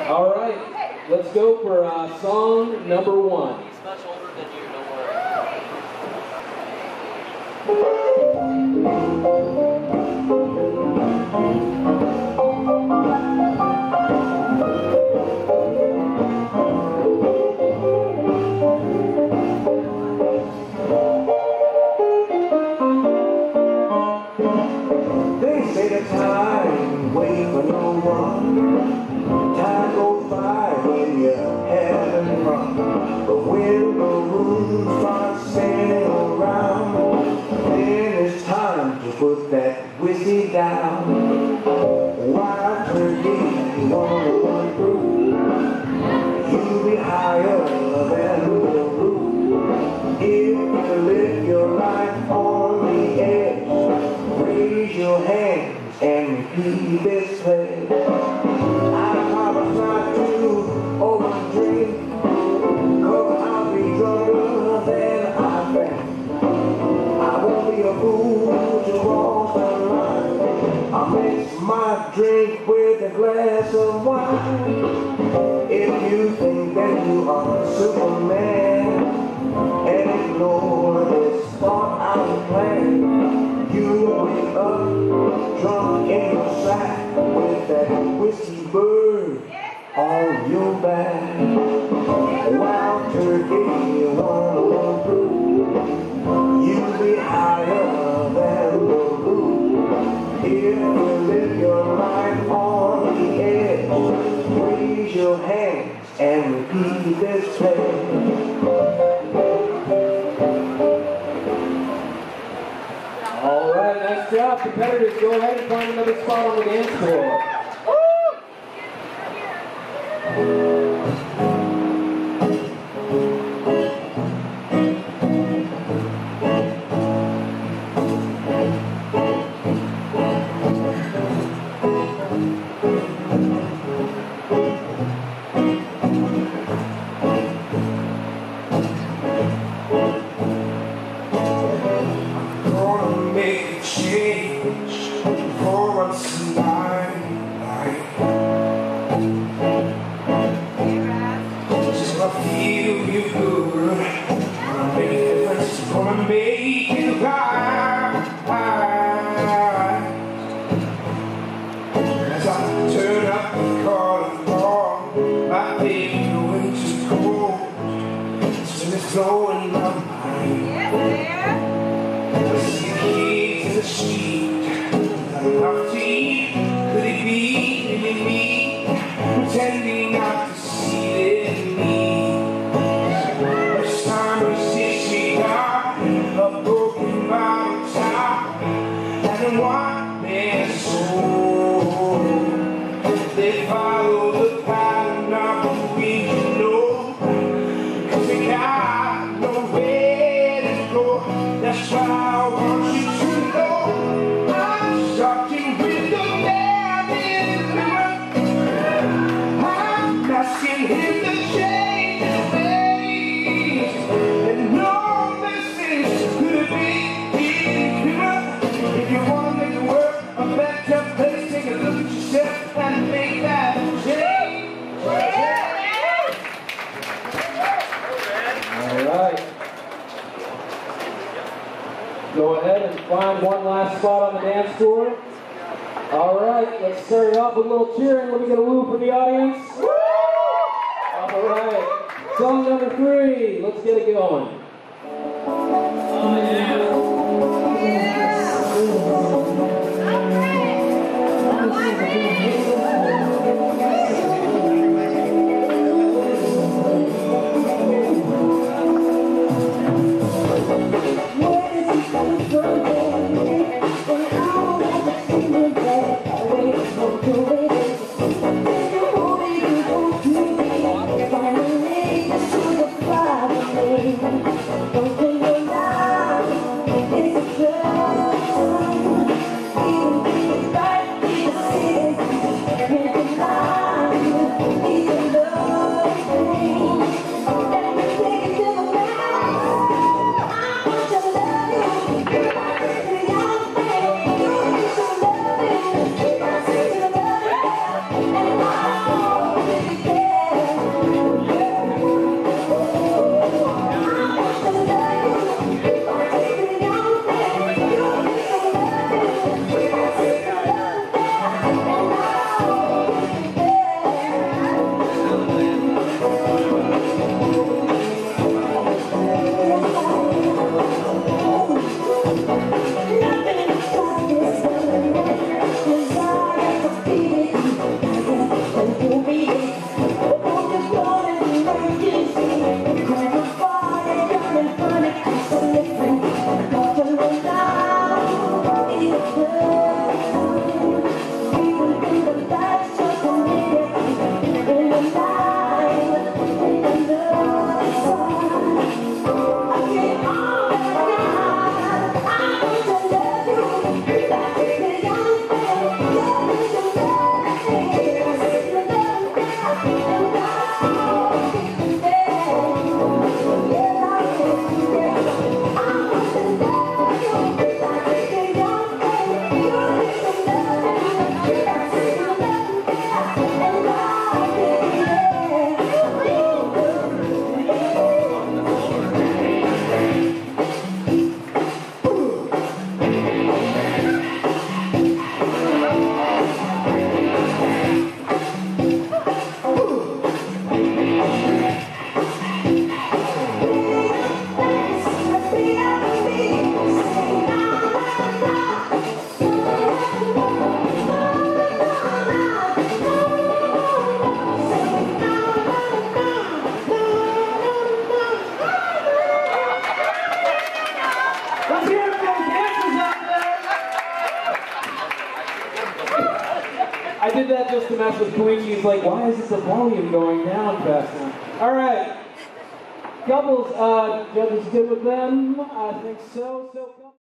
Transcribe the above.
All right, let's go for song number 1. He's much older than you, don't They say the time wait for no one. Time goes by when you're having fun, but when the room starts spinning around, then it's time to put that whiskey down. Wild turkey, you wanna run through, you'll be higher than the roof. If you live your life on the edge, raise your hands and repeat this pledge. I promise not to overdrink, 'cause I'll be drunker than I've been. I won't be a fool to cross the line. I'll mix my drink with a glass of wine. If you think that you are Superman and ignore this thought I'm playing, you wake up drunk in your sack with that whiskey bird on your back. Wild turkey, you wanna run through, you'll be higher than the roof. If you live your life on the edge, raise your hands and repeat this pledge. All right, nice job, competitors. Go ahead and find another spot on the dance floor. Blowing my mind. Yes, I see the kids in the street, enough to eat. Could it be me, pretending not to see them need? First time we disregard a broken bottle top and a one man soul. They follow the pattern of the weak, you know, 'cause they got that's why I want you to know I'm starting with the man in the river. I'm asking him to change his ways, and no message could be clearer. If you want to make the world a better place, take a look at yourself and make that change. All right. Go ahead and find one last spot on the dance floor. All right, let's start it off with a little cheering. Let me get a woo from the audience. All right, song number 3. Let's get it going. Oh, yeah. Yeah. mess with Quincy. He's like, why is the volume going down fast now? All right. Couples, judges good with them? I think so.